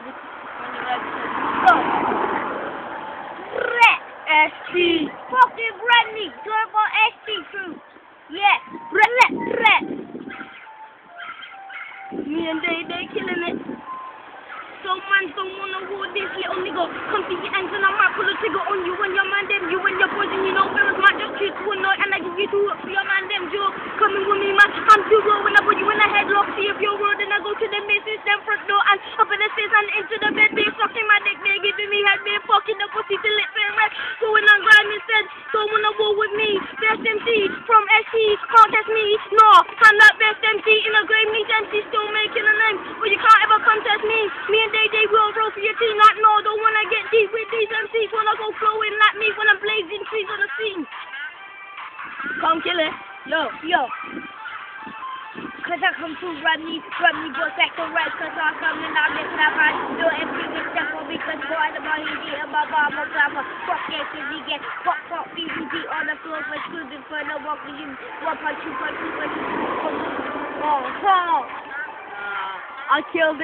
ready? When you're ready, go. ST. Fucking Bradley. Turbo ST crew. Yeah. Red. Me and they killing it. So man don't wanna hold this little nigga. Come to your hands and I might pull a trigger on you and your man them. You and your boys and you know Ferris might just treat to a night and I give you two up for your man them. Joe, coming with me man, I'm too raw when I put you in a headlock. See if you're raw then I go to the missus, then front door and up in the stairs and into the bed. They sucking my dick, they giving me head, they fucking the pussy till it feel red. Going on grime instead, don't wanna war with me. Best MC from SC, can't test me. No, I'm that best MC in a grave meat MC still making a name. But you can't ever contest me. Me and they will roll for your team like no, don't wanna get deep with these MCs, wanna go flowing like me when I'm blazing trees on the scene. Come kill it, yo. Cause I come to Rodney goes back to red, cause I come and I live that man, do everything step for me, cause boy the money be a baba, I'm a glamour, fuck yeah, cause he get fuck, BBD on the floor for students for the walk with you, 1.2, I killed it.